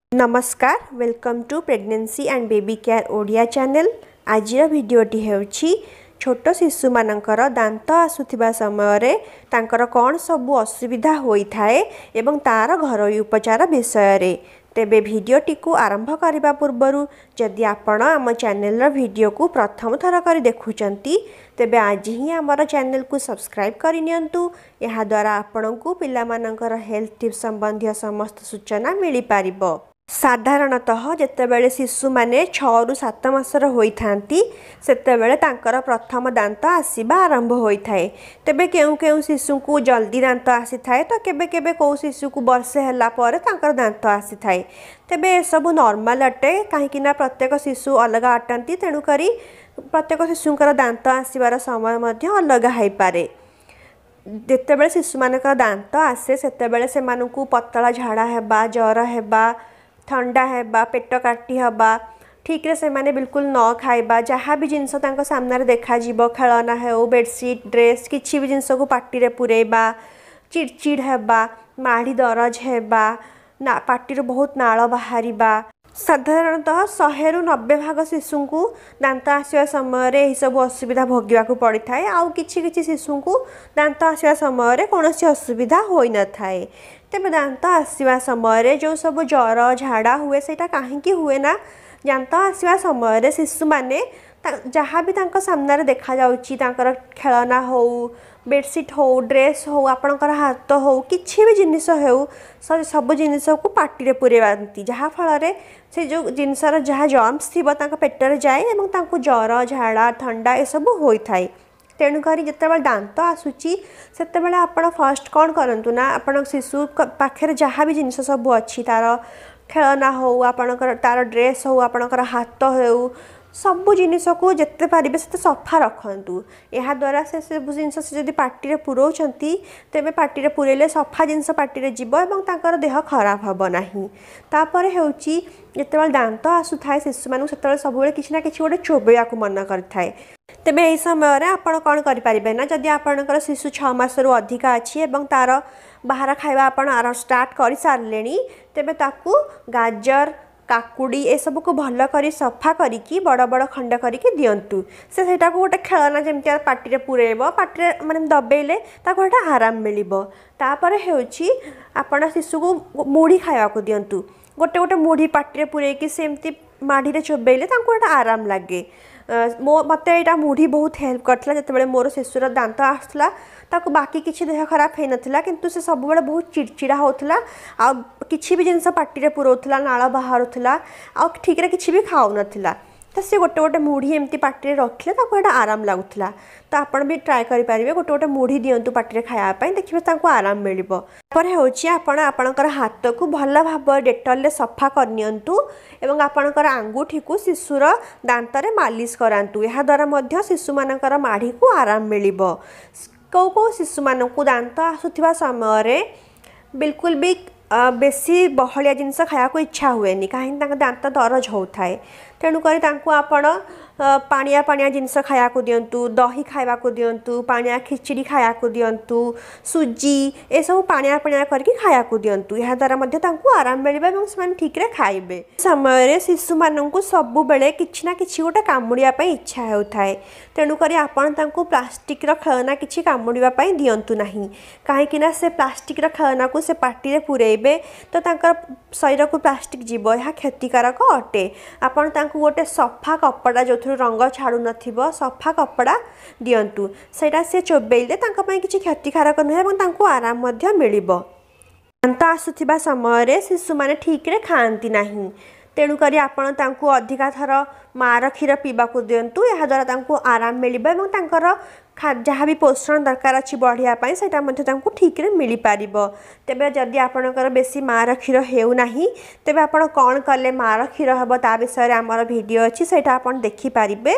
नमस्कार welcome to pregnancy and baby care Odia channel. आज भिडियोटी हेउछि छोट शिशु मानकर दांत आसुथिबा समय रे तांकर कौन सबु असुविधा होई थाए एवं तार घरोई उपचार विषय रे। तेबे भिडियोटी को आरंभ करबा पूर्वरु जदि आपण आम चैनल रो भिडियो को प्रथम थर कर देखुचंती तेबे आज ही आमर चैनल को सब्सक्राइब करि नियंतु। एहा द्वारा आपणको पिला मानकर हेल्थ टिप्स संबंधी समस्त सूचना मिली पारिबो। साधारणतः जेतेबेले शिशु माने 6 रु 7 मासर होइथांती सेतेबेले तांकर प्रथम दांत आसीबा आरंभ होइथाए। तेबे केउ केउ शिशु को जल्दी दांत आसी थाए तो केबे केबे को शिशु को वर्षे हला परे तांकर दांत आसी थाए। तेबे ए सब नॉर्मल अटे काहेकि ना प्रत्येक शिशु अलग अटंती तेणु करी प्रत्येक शिशुंकर दांत आसीबार समय मध्ये अलग हाई पारे। जेतेबेले शिशु मानकर दांत आसे सेतेबेले से मानकु पतला झाड़ा हेबा ज्वर हेबा ठंडा हेबा पेट काटी हबा ठीक रे से माने बिल्कुल न खाइबा जहाँ भी जिनस तांको सामने देखा जीवो खेलना हो बेडशीट ड्रेस किछि भी जिनस को पाटी रे पुरेबा चिड़चिड़ हेबा माड़ी दरज हेबा ना पाटी रे बहुत नाळ बाहरिबा। साधारणतः 100 रु 90 भाग शिशु को दांत आसवा समय रे सब असुविधा भोगिबा को पड़ी थाए। आउ किछि किछि शिशु को दांत आसवा समय रे कोनोसी असुविधा होई न थाए। तेबे दांत आसवा समय रे जो सब ज्वर झाड़ा हुए सेटा काहेकि हुए ना दांत आसवा समय रे शिशु माने जहाँ भी तांको सामने रे देखा जाउची तांकर खेलना हो बेडशीट हो ड्रेस हो आपणकर हाथ हो किछि भी जिनिस हो सब जिनिस को पाटी रे पुरेबांती जहाँ फल रे से जो जिनसर जहाँ जर्म्स थिबो तांको पेटर जाए एवं तांको ज्वर झाड़ा ठंडा ए सब होई थाए। तेणुकरी जितेबाला दांत आसूची सेतेबाला आपण फर्स्ट कौन करंतु ना आपण शिशु पाखे जहाँ भी जिनिस सब अच्छी तार खेलना हो आपणकर तार ड्रेस हो आपणकर हाथ हो सबु जिनिस को जिते पारे से सफा रखु। यह द्वारा से सब जिनस से जब पाटी पुरोचंती तेबे पाटी पुरेले सफा जिनस पाटी जीव एवं तांकर देह खराब हम ना। तापर होची जितेबाला दांत आसुथाए शिशु मानू से सब किसी ना किसी गोटे चोबेया को मन करथाए। तेबे एही समय रे आपण कौन करि परिबे ना जदि आपणकर शिशु 6 मास रु अधिक अछि एवं तार बाहर खाइबा आपण आर स्टार्ट करि सारलेनी तेबे ताकू गाजर काकुड़ी ए सब को भल करी सफा करिकी बड़ बड़ खंड करिकी दियंतु। से सेटा को गोटे खेलना जमती पाटी रे पुरेबो पाटी रे माने दबेले ताको गोटे आराम मिलिबो। तापर हेउची आपण शिशु को मुढ़ी खाइबा को दियंतु। गोटे गोटे मुढ़ी पाटी रे पुरेकी सेमती माढ़ी रे चोबेले ताको गोटे आराम लागे। मत यहाँ मुढ़ी बहुत हेल्प करता जिते मोर शिशुर दांत आसला ताको बाकी किसी देह खराब हो नाला किंतु से सब बड़े बहुत चिड़चिड़ा होता आ किसी भी जिनस पाटी पुरोला नाल बाहरुला आ ठीक रे किसी भी खाऊ नथिला तो सी गोटे गोटे मुढ़ी एमती पाटी रखिले ताको आराम लगुला। तो आपण भी ट्राए करेंगे गोटे गोटे मुढ़ी दिंतु पाटी खायापाई देखिए ताको आराम मिल आपणकर हाथ को भल भाव डेटल रे सफा करनियंतु एवं आपणकर आंगुठी को शिशुर दांत रे मालिश करांतु। यह द्वारा मध्य शिशु मानकर माढ़ी को आराम मिलिबो। कौ कौ शिशु मानकु दांत आसुथिबा समय रे बिल्कुल भी बेसी बहलिया जिनस खाया को इच्छा हुए कहीं दांत दरज होता है। तेणुक आपण पानिया पानिया जिनस खाया को दिंतु दही खाया को दिंतु पानिया खिचड़ी खाया को दिंतु सुजी ए सब पानिया पानिया करके खाया को दिंतु। यह द्वारा आराम मिले और ठीक रे खाइबे। समय शिशु मानू सबु बेले किछि ना किछि गोटे कामुड़िया इच्छा होता है। तेणुक आपण प्लास्टिक खेलना किछि कामुड़िया दिंतु नहीं कहीं से प्लास्टिक खेलना को से पाटी रे पुरेबे तो तांकर शरीर को प्लास्टिक जीव यह क्षतिकारक अटे। आपण गोटे सफा कपड़ा जो रंग छाड़ू नथिबो सफा कपड़ा दियंतु सेटा से चोबेइले तांका पई किछि क्षतिकारक नुहे एवं तांको आराम मध्य मिलिबो। दांत आसुथिबा समय रे शिशु माने ठीक रे खाआंती नाही तेणुक आपण तांको अधिका थर मार क्षीर पीवा को दियंतु। यह द्वारा तांको आराम मिलिबो एवं तांकर जहाँ भी पोषण दरकार अच्छी बढ़िया सेटा मध्य तांको ठीक रे मिली पारिबो। तेबे जदि आपणकर बेसी मार क्षीर हेउ नाही तेबे आपण कौन कले मार क्षीर हबो ता विषय रे हमर वीडियो अछि सेटा आपण देखि पारिबे।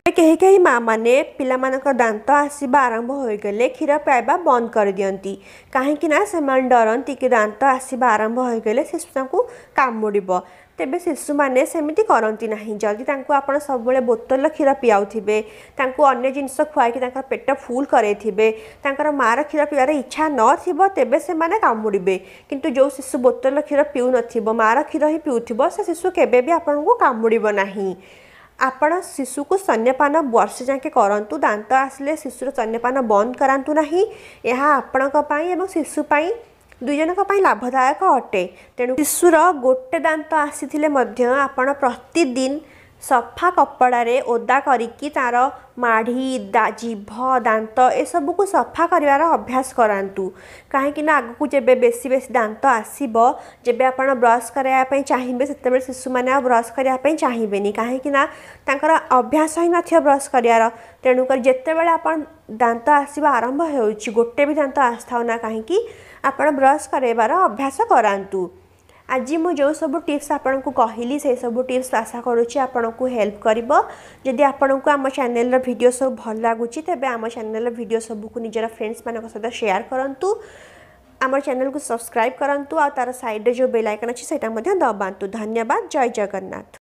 कहीं कहीं माँ मैंने पिला दांत आसवा आरंभ हो गले क्षीर पाइबा बंद कर दियंती कहीं से डरती कि दांत आसवा आरंभ हो गले शिशु को कामुड़ तेबे शिशु मैंने सेमती करती ना जदि आप सब बोतल क्षीर पियाउे अन्य जिनस खुआई पेट फुल करे मार क्षीर पीवार इच्छा न तेबे से माने कामुड़े किंतु जो शिशु बोतल क्षीर पीऊ न मार क्षीर ही पीऊ से शिशु केबे भी आपको कामुड़ ना आपण शिशु को स्तन्यपान वर्ष जाके करूँ दांत आसिले शिशुर स्तन्यपान बंद करातु ना यह आपण शिशुपाई दुई जनक लाभदायक अटे तेणु शिशुर गोटे दांत आसी आपण प्रतिदिन सफा कपड़े ओदा करिकी तार माढ़ी जीभ दांत ए सब को सफा कर अभ्यास करातु कहीं आगक जब बेसी बेसी दांत आसब जब आप ब्रश करने चाहिए से शिशु मैंने ब्रश करने चाहिए कहीं अभ्यास ही न ब्रश करार तेणुक जिते बड़े आप दांत आसवा आरंभ हो गोटे भी दांत आसता ना कहीं आप ब्रश करार अभ्यास करातु आज मु जो सब टिप्स आपन को कहली से सब टिप्स आशा करुच्ची आपन को हेल्प करिवो जदि आपन को आम चैनल वीडियो सब भल लगुच तेबे आम चैनल वीडियो सब को निजर फ्रेंड्स मान सहित शेयर करंतु आम चैनल को सब्सक्राइब करंतु आ तार साइड जो बेल आइकन अच्छी सेटा दबातु। धन्यवाद। जय जगन्नाथ।